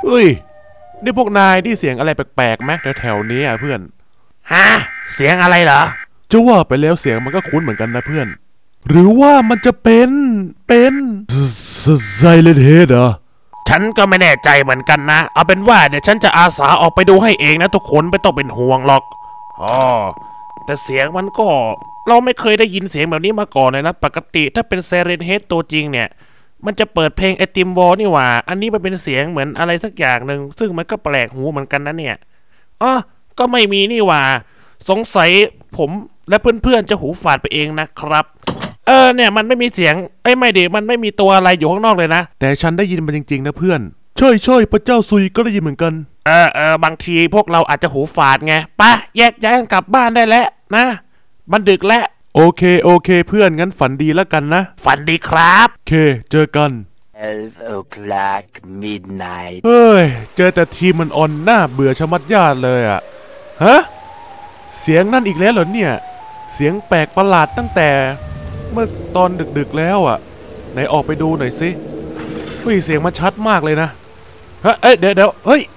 เฮ้ยนี่พวกนายที่เสียงอะไรแปลกๆไหมแถวๆนี้เพื่อนฮะเสียงอะไรเหรอจะว่าไปแล้วเสียงมันก็คุ้นเหมือนกันนะเพื่อนหรือว่ามันจะเป็นไซเลนเฮดเหรอฉันก็ไม่แน่ใจเหมือนกันนะเอาเป็นว่าเดี๋ยวฉันจะอาสาออกไปดูให้เองนะทุกคนไม่ต้องเป็นห่วงหรอกอ๋อแต่เสียงมันก็เราไม่เคยได้ยินเสียงแบบนี้มาก่อนเลยนะปกติถ้าเป็นไซเรนเฮดตัวจริงเนี่ยมันจะเปิดเพลงไอติมวอลนี่หว่าอันนี้มันเป็นเสียงเหมือนอะไรสักอย่างหนึ่งซึ่งมันก็แปลกหูเหมือนกันนะเนี่ยอ๋อก็ไม่มีนี่หว่าสงสัยผมและเพื่อนๆจะหูฝาดไปเองนะครับเนี่ยมันไม่มีเสียงไม่ดิมันไม่มีตัวอะไรอยู่ข้างนอกเลยนะแต่ฉันได้ยินมันจริงๆนะเพื่อนใช่พระเจ้าซุยก็ได้ยินเหมือนกันบางทีพวกเราอาจจะหูฝาดไงไปแยกย้ายกันกลับบ้านได้แล้วนะมันดึกแล้วโอเคเพื่อนงั้นฝันดีแล้วกันนะฝันดีครับโอเคเจอกัน 12 o'clock midnight เฮ้ยเจอแต่ทีมมันอ่อนหน้าเบื่อชะมัดญาติเลยอะฮะเสียงนั่นอีกแล้วเหรอเนี่ยเสียงแปลกประหลาดตั้งแต่เมื่อตอนดึกๆแล้วอะไหนออกไปดูหน่อยสิเฮ้ยเสียงมันชัดมากเลยนะฮะเดี๋ยวเฮ้ย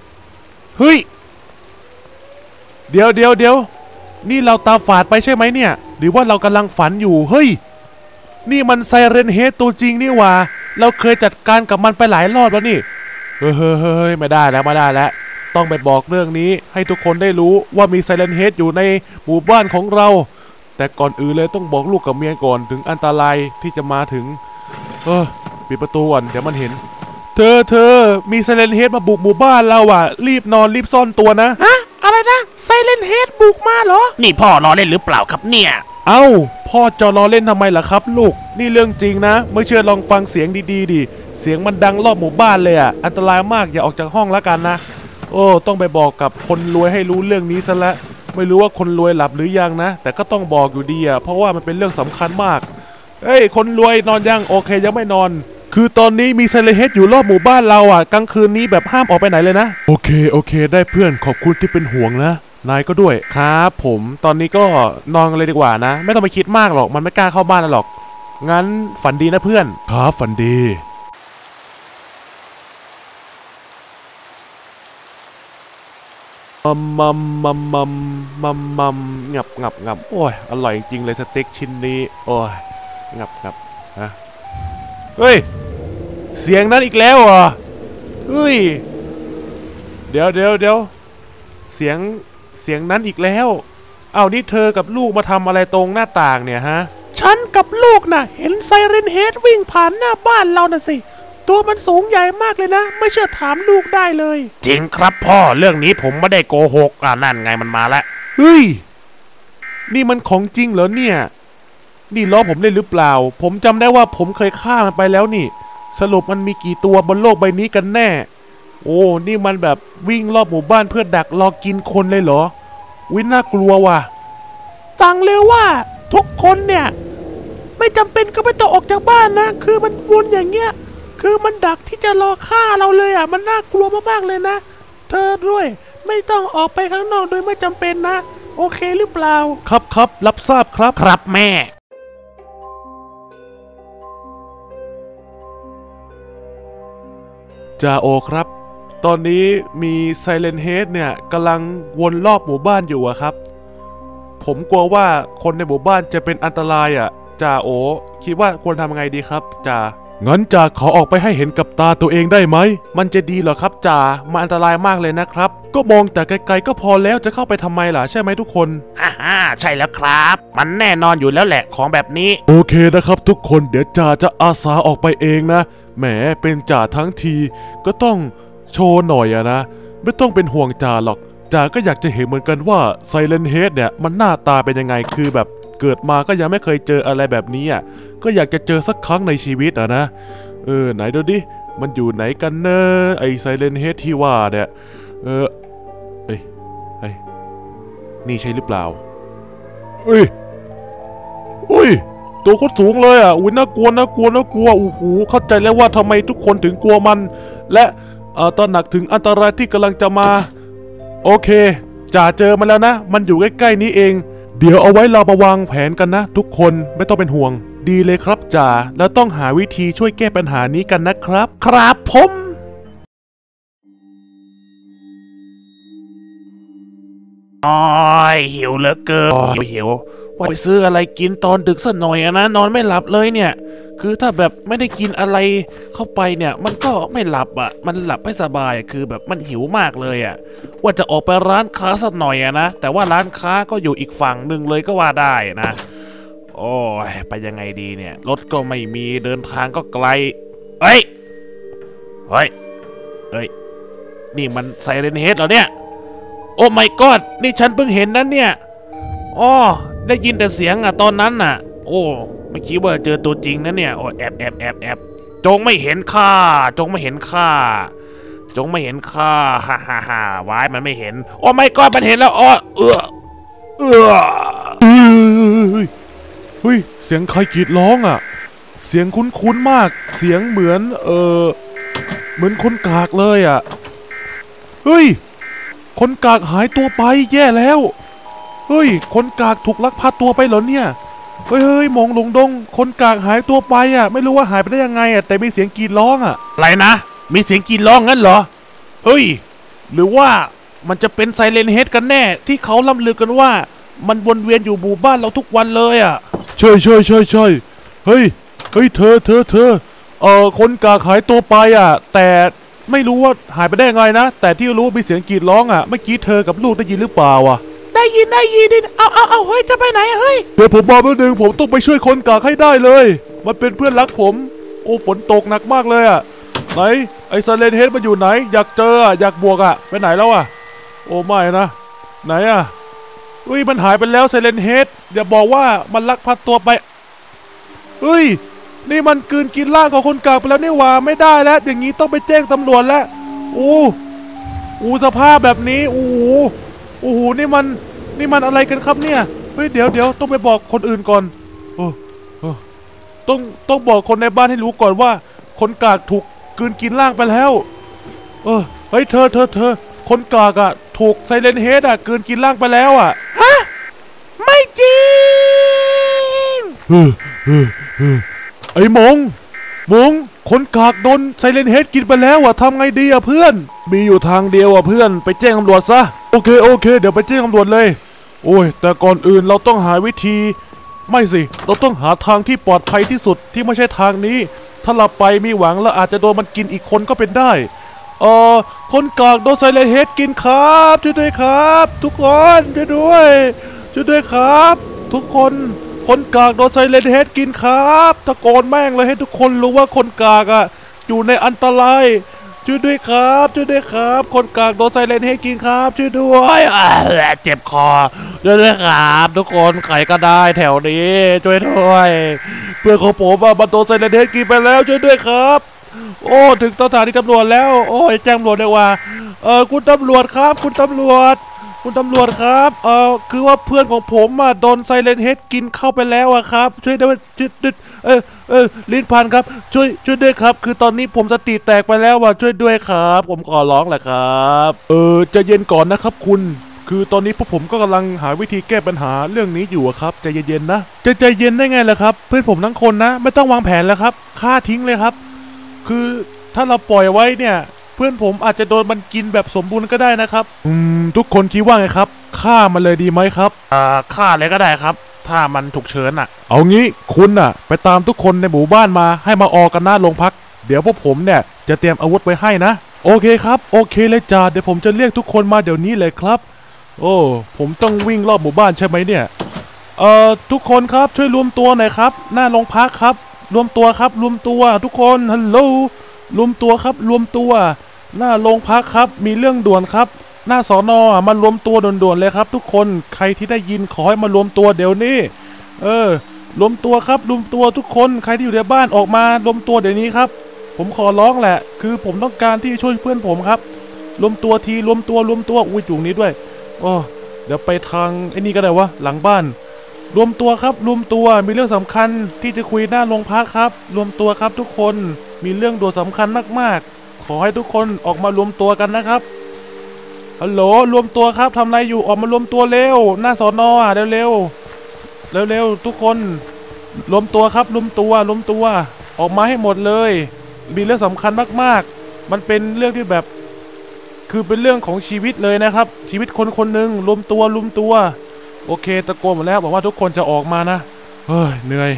เดี๋ยวนี่เราตาฝาดไปใช่ไหมเนี่ยหรือว่าเรากำลังฝันอยู่เฮ้ยนี่มันไซเรนเฮดตัวจริงนี่หว่าเราเคยจัดการกับมันไปหลายรอบแล้วนี่เฮ้ยไม่ได้แล้วต้องไปบอกเรื่องนี้ให้ทุกคนได้รู้ว่ามีไซเรนเฮดอยู่ในหมู่บ้านของเราแต่ก่อนอื่นเลยต้องบอกลูกกับเมียก่อนถึงอันตรายที่จะมาถึงปิดประตูก่อนเดี๋ยวมันเห็นเธอมีไซเรนเฮดมาบุกหมู่บ้านเราอ่ะรีบนอนรีบซ่อนตัวนะฮะอะไรนะไซเรนเฮดบุกมาเหรอนี่พ่อล้อเล่นหรือเปล่าครับเนี่ยเอ้าพ่อจะล้อเล่นทำไมล่ะครับลูกนี่เรื่องจริงนะไม่เชื่อลองฟังเสียงดีๆดิเสียงมันดังรอบหมู่บ้านเลยอ่ะอันตรายมากอย่าออกจากห้องแล้วกันนะต้องไปบอกกับคนรวยให้รู้เรื่องนี้ซะละไม่รู้ว่าคนรวยหลับหรือยังนะแต่ก็ต้องบอกอยู่ดีอ่ะเพราะว่ามันเป็นเรื่องสำคัญมากคนรวยนอนยังโอเคยังไม่นอนคือตอนนี้มีไซเลนเฮดอยู่รอบหมู่บ้านเราอ่ะกลางคืนนี้แบบห้ามออกไปไหนเลยนะโอเคได้เพื่อนขอบคุณที่เป็นห่วงนะนายก็ด้วยครับผมตอนนี้ก็นอนกันเลยดีกว่านะไม่ต้องไปคิดมากหรอกมันไม่กล้าเข้าบ้านหรอกงั้นฝันดีนะเพื่อนครับฝันดีงับโอ้ยอร่อยจริงเลยสเต็กชิ้นนี้โอ้ยงับฮะเฮ้ยเสียงนั้นอีกแล้วเหรอเฮ้ยเดี๋ยวเสียงนั้นอีกแล้วอ้าวนี่เธอกับลูกมาทำอะไรตรงหน้าต่างเนี่ยฮะฉันกับลูกน่ะเห็นไซเรนเฮดวิ่งผ่านหน้าบ้านเราน่ะสิตัวมันสูงใหญ่มากเลยนะไม่เชื่อถามลูกได้เลยจริงครับพ่อเรื่องนี้ผมไม่ได้โกหกนั่นไงมันมาแล้วเฮ้ยนี่มันของจริงเหรอเนี่ยนี่ล้อผมเล่นหรือเปล่าผมจำได้ว่าผมเคยฆ่ามันไปแล้วนี่สรุปมันมีกี่ตัวบนโลกใบนี้กันแน่โอ้นี่มันแบบวิ่งรอบหมู่บ้านเพื่อดักรอกินคนเลยเหรอวิน่ากลัวว่ะสั่งเลยว่าทุกคนเนี่ยไม่จำเป็นก็ไม่ต้องออกจากบ้านนะคือมันวนอย่างเงี้ยคือมันดักที่จะรอฆ่าเราเลยอ่ะมันน่ากลัวมากๆเลยนะเธอด้วยไม่ต้องออกไปข้างนอกโดยไม่จำเป็นนะโอเคหรือเปล่าครับรับทราบครับแม่จ่าโอครับตอนนี้มีไซเลนเฮดเนี่ยกำลังวนรอบหมู่บ้านอยู่อะครับผมกลัวว่าคนในหมู่บ้านจะเป็นอันตรายอะจ่าโอคิดว่าควรทำไงดีครับจ่างั้นจ่าขอออกไปให้เห็นกับตาตัวเองได้ไหมมันจะดีเหรอครับจ่ามันอันตรายมากเลยนะครับก็มองแต่ไกลๆก็พอแล้วจะเข้าไปทำไมล่ะใช่ไหมทุกคนใช่แล้วครับมันแน่นอนอยู่แล้วแหละของแบบนี้โอเคนะครับทุกคนเดี๋ยวจ่าจะอาสาออกไปเองนะแหมเป็นจ่าทั้งทีก็ต้องโชว์หน่อยอะนะไม่ต้องเป็นห่วงจ่าหรอกจ่าก็อยากจะเห็นเหมือนกันว่าไซเลนเฮดเนี่ยมันหน้าตาเป็นยังไงคือแบบเกิดมาก็ยังไม่เคยเจออะไรแบบนี้อ่ะก็อยากจะเจอสักครั้งในชีวิตอะนะไหนดูดิมันอยู่ไหนกันเนอะไอไซเลนเฮดที่ว่าเนี่ยนี่ใช่หรือเปล่าอุ้ยตัวโคตรสูงเลยอ่ะอุ้ยน่ากลัวโอ้โหเข้าใจแล้วว่าทำไมทุกคนถึงกลัวมันและตระหนักถึงอันตรายที่กำลังจะมาโอเคจ่าเจอมาแล้วนะมันอยู่ใกล้ๆนี้เองเดี๋ยวเอาไว้เรามาวางแผนกันนะทุกคนไม่ต้องเป็นห่วงดีเลยครับจ่าแล้วต้องหาวิธีช่วยแก้ปัญหานี้กันนะครับครับผมอ๋อหิวเหลือเกินหิวว่าไปซื้ออะไรกินตอนดึกสักหน่อยนะนอนไม่หลับเลยเนี่ยคือถ้าแบบไม่ได้กินอะไรเข้าไปเนี่ยมันก็ไม่หลับอ่ะมันหลับไม่สบายคือแบบมันหิวมากเลยอ่ะว่าจะออกไปร้านค้าสักหน่อยนะแต่ว่าร้านค้าก็อยู่อีกฝั่งหนึ่งเลยก็ว่าได้นะโอ้ยไปยังไงดีเนี่ยรถก็ไม่มีเดินทางก็ไกลเฮ้ยนี่มันไซเรนเฮดเหรอเนี่ยโอ้ my god นี่ฉันเพิ่งเห็นนั่นเนี่ยอ๋อได้ยินแต่เสียงอ่ะตอนนั้นน่ะโอ้ไม่คิดว่าเจอตัวจริงนะเนี่ยโอ้แอบจงไม่เห็นข้าจงไม่เห็นข้าฮ่าวายมันไม่เห็นโอ้ my god มันเห็นแล้วอ๋อเฮ้ยเสียงใครกรีดร้องอ่ะเสียงคุ้นๆมากเสียงเหมือนเหมือนคนกากเลยอ่ะเฮ้ยคนกากหายตัวไปแย่แล้วเฮ้ยคนกากถูกลักพาตัวไปเหรอเนี่ยเฮ้ยมองลงดงคนกากหายตัวไปอ่ะไม่รู้ว่าหายไปได้ยังไงอ่ะแต่มีเสียงกรีดร้องอ่ะอะไรนะมีเสียงกรีดร้องงั้นเหรอเฮ้ยหรือว่ามันจะเป็นไซเรนเฮดกันแน่ที่เขาล่ำลือกันว่ามันวนเวียนอยู่หมู่บ้านเราทุกวันเลยอ่ะใช่เฮ้ยเธอคนกากหายตัวไปอ่ะแต่ไม่รู้ว่าหายไปได้ยังไงนะแต่ที่รู้มีเสียงกรีดร้องอ่ะเมื่อกี้เธอกับลูกได้ยินหรือเปล่าวะได้ยินเอาเฮ้ยจะไปไหนเฮ้ยเดี๋ยวผมมาแป๊บนึงผมต้องไปช่วยคนกากให้ได้เลยมันเป็นเพื่อนรักผมโอ้ฝนตกหนักมากเลยอ่ะไหนไอ้ไซเรนเฮดมันอยู่ไหนอยากเจออ่ะอยากบวกอ่ะไปไหนแล้วอ่ะโอ้ไม่นะไหนอ่ะอุ้ยมันหายไปแล้วไซเรนเฮดอย่าบอกว่ามันลักพาตัวไปเฮ้ยนี่มันกลืนกินร่างของคนกากไปแล้วนี่หว่าไม่ได้แล้วอย่างนี้ต้องไปแจ้งตำรวจแล้วโอ้สภาพแบบนี้โอ้โหนี่มันอะไรกันครับเนี่ยเฮ้ยเดี๋ยวต้องไปบอกคนอื่นก่อนต้องบอกคนในบ้านให้รู้ก่อนว่าคนกากถูกกลืนกินร่างไปแล้วเฮ้ยเธอคนกากอะถูกไซเรนเฮดอะกลืนกินร่างไปแล้วอะฮะไม่จริงไอ้มงคนกากโดนไซเรนเฮดกินไปแล้วอะทำไงดีอะเพื่อนมีอยู่ทางเดียวอะเพื่อนไปแจ้งตำรวจซะโอเคเดี๋ยวไปแจ้งตำรวจเลยโอ้ยแต่ก่อนอื่นเราต้องหาวิธีไม่สิเราต้องหาทางที่ปลอดภัยที่สุดที่ไม่ใช่ทางนี้ถ้าเราไปมีหวังแล้วอาจจะโดนมันกินอีกคนก็เป็นได้คนกากโดนไซเรนเฮดกินครับช่วยด้วยครับทุกคนช่วยด้วยครับทุกคนกากโดนไซเรนเฮดกินครับตะโกนแม่งเลยให้ทุกคนรู้ว่าคนกากอ่ะอยู่ในอันตรายช่วยด้วยครับคนกากโดนไซเรนเฮดกินครับช่วยด้วยเจ็บคอช่วยด้วยครับทุกคนใครก็ได้แถวนี้ช่วยด้วยเพื่อนของผมมันโดนไซเรนเฮดกินไปแล้วช่วยด้วยครับโอ้ถึงสถานีตำรวจแล้วโอ้ยแจ้งตำรวจได้ว่าคุณตำรวจครับคุณตำรวจครับคือว่าเพื่อนของผมโดนไซเรนเฮดกินเข้าไปแล้วครับช่วยด้วยลิ้นพันครับช่วยด้วยครับคือตอนนี้ผมสติแตกไปแล้วช่วยด้วยครับผมขอร้องแหละครับจะเย็นก่อนนะครับคุณคือตอนนี้พวกผมก็กำลังหาวิธีแก้ปัญหาเรื่องนี้อยู่ครับใจเย็นๆนะจะใจเย็นได้ไงล่ะครับเพื่อนผมทั้งคนนะไม่ต้องวางแผนแล้วครับฆ่าทิ้งเลยครับคือถ้าเราปล่อยไว้เนี่ยเพื่อนผมอาจจะโดนมันกินแบบสมบูรณ์ก็ได้นะครับทุกคนคิดว่าไงครับฆ่ามันเลยดีไหมครับฆ่าเลยก็ได้ครับถ้ามันฉุกเฉินเอางี้คุณไปตามทุกคนในหมู่บ้านมาให้มาออกกันหน้าโรงพักเดี๋ยวพวกผมเนี่ยจะเตรียมอาวุธไว้ให้นะโอเคครับโอเคเลยจ่าเดี๋ยวผมจะเรียกทุกคนมาเดี๋ยวนี้เลยครับโอ้ผมต้องวิ่งรอบหมู่บ้านใช่ไหมเนี่ยทุกคนครับช่วยรวมตัวหน่อยครับหน้าโรงพักครับรวมตัวครับรวมตัวทุกคนฮัลโหลรวมตัวครับรวมตัวหน้าโรงพักครับมีเรื่องด่วนครับหน้าสน.มารวมตัวด่วนๆเลยครับทุกคนใครที่ได้ยินขอให้มารวมตัวเดี๋ยวนี้รวมตัวครับรวมตัวทุกคนใครที่อยู่ในบ้านออกมารวมตัวเดี๋ยวนี้ครับผมขอร้องแหละคือผมต้องการที่ช่วยเพื่อนผมครับรวมตัวทีรวมตัวอุ้ยจุงนี้ด้วยเดี๋ยวไปทางไอ้นี่ก็ได้วะหลังบ้านรวมตัวครับรวมตัวมีเรื่องสำคัญที่จะคุยหน้าโรงพักครับรวมตัวครับทุกคนมีเรื่องด่วนสำคัญมากๆขอให้ทุกคนออกมารวมตัวกันนะครับฮัลโหลรวมตัวครับทำอะไรอยู่ออกมารวมตัวเร็วหน้าสน.เร็วทุกคนรวมตัวครับรวมตัวออกมาให้หมดเลยมีเรื่องสำคัญมากๆมันเป็นเรื่องที่แบบคือเป็นเรื่องของชีวิตเลยนะครับชีวิตคนคนหนึ่งรวมตัวโอเคตะโกนหมดแล้วบอกว่าทุกคนจะออกมานะเฮ้ยเหนื่อย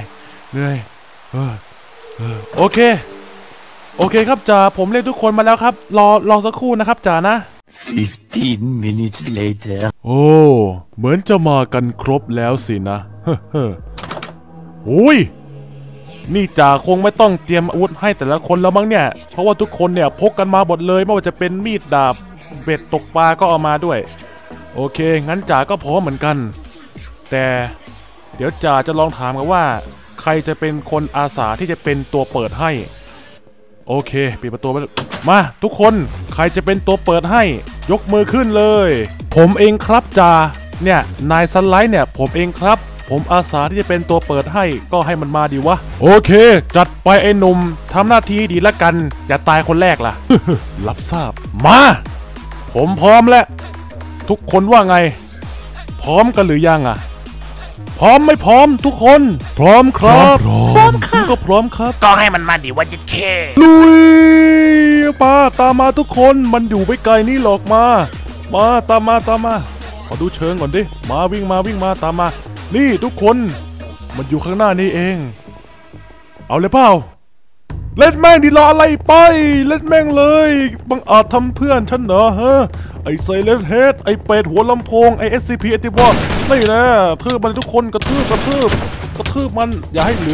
โอเคครับจ่าผมเรียกทุกคนมาแล้วครับรอสักครู่นะครับจ่านะ 15 minutes later. โอ้เหมือนจะมากันครบแล้วสินะโอ้ยนี่จ่าคงไม่ต้องเตรียมอาวุธให้แต่ละคนแล้วมั้งเนี่ยเพราะว่าทุกคนเนี่ยพกกันมาหมดเลยไม่ว่าจะเป็นมีดดาบเบ็ดตกปลาก็เอามาด้วยโอเคงั้นจ่าก็พร้อมเหมือนกันแต่เดี๋ยวจ่าจะลองถามกันว่าใครจะเป็นคนอาสาที่จะเป็นตัวเปิดให้โอเคปิดประตูไปมาทุกคนใครจะเป็นตัวเปิดให้ยกมือขึ้นเลยผมเองครับจ่าเนี่ยนายสไลด์เนี่ยผมเองครับผมอาสาที่จะเป็นตัวเปิดให้ก็ให้มันมาดีวะโอเคจัดไปไอ้หนุ่มทำหน้าที่ดีละกันอย่าตายคนแรกล่ะ รับทราบมาผมพร้อมแล้วทุกคนว่าไงพร้อมกันหรือยังอ่ะพร้อมไม่พร้อมทุกคนพร้อมครับพร้อมค่ะก็พร้อมครับก็ให้มันมาดิว่าจะเคลุยป้าตามมาทุกคนมันอยู่ไม่ไกลนี่หรอกมาตามมาขอดูเชิงก่อนดิมาวิ่งมาตามมานี่ทุกคนมันอยู่ข้างหน้านี่เองเอาเลยเปล่าเล่นแม่งดีรออะไรไปเล่นแม่งเลยบังอาจทำเพื่อนฉันเหรอฮะไอ้ไซเลนเฮดไอ้เป็ดหัวลำโพงไอ้ SCP ไอ้ที่ว่านี่นะทืบมันทุกคนกระทืบมันอย่าให้เหลือ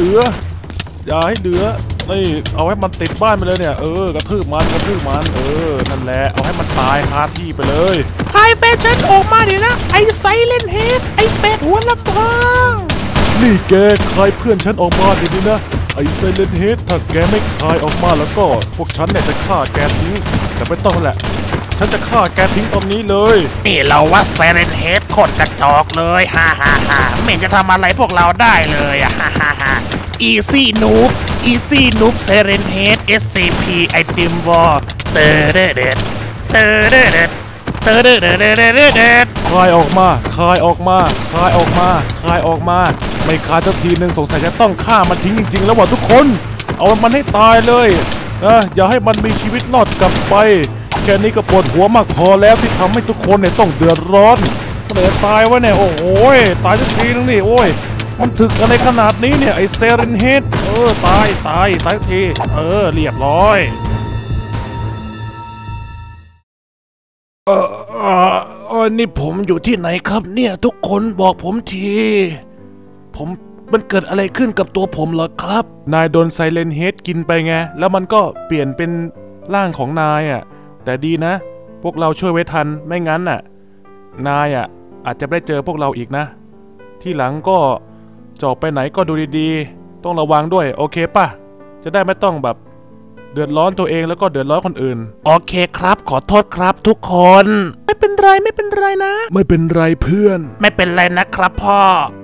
นี่เอาให้มันติดบ้านไปเลยเนี่ยกระทืบมันนั่นแหละเอาให้มันตายคาที่ไปเลยไฮแฟชั่นออกมาดินะไอ้ไซเลนเฮดไอ้เป็ดหัวลำโพงนี่แกคายเพื่อนฉันออกมาดีๆนะไอ้ไซเลนเฮดถ้าแกไม่คายออกมาแล้วก็พวกฉันเนี่ยจะฆ่าแกทิ้งแต่ไม่ต้องแหละฉันจะฆ่าแกทิ้งตอนนี้เลยนี่เราว่าไซเลนเฮดโคตรกระจอกเลยฮ่าไม่เห็นจะทำอะไรพวกเราได้เลยฮ่าEasy Noob Serenhead SCP ไอติมวอลเตอร์เด็ดคายออกมาไม่คายสักทีนึงสงสัยจะต้องฆ่ามันทิ้งจริงๆแล้วว่ะทุกคนเอามันให้ตายเลยนะอย่าให้มันมีชีวิตรอดกลับไปแค่นี้ก็ปวดหัวมากพอแล้วที่ทำให้ทุกคนเนี่ยต้องเดือดร้อนเดี๋ยวตายวะเนี่ยโอ้โหตายสักทีนึงนี่โอ้ยมันถึกอะไรขนาดนี้เนี่ยไอเซเรนเฮดตายทีเรียบร้อยนี่ผมอยู่ที่ไหนครับเนี่ยทุกคนบอกผมทีมันเกิดอะไรขึ้นกับตัวผมเหรอครับนายโดนไซเลนเฮดกินไปไงแล้วมันก็เปลี่ยนเป็นร่างของนายอ่ะแต่ดีนะพวกเราช่วยไว้ทันไม่งั้นน่ะนายอ่ะอาจจะไม่ได้เจอพวกเราอีกนะที่หลังก็จะออกไปไหนก็ดูดีๆต้องระวังด้วยโอเคป่ะจะได้ไม่ต้องแบบเดือดร้อนตัวเองแล้วก็เดือดร้อนคนอื่นโอเคครับขอโทษครับทุกคนไม่เป็นไรนะไม่เป็นไรเพื่อนไม่เป็นไรนะครับพ่อ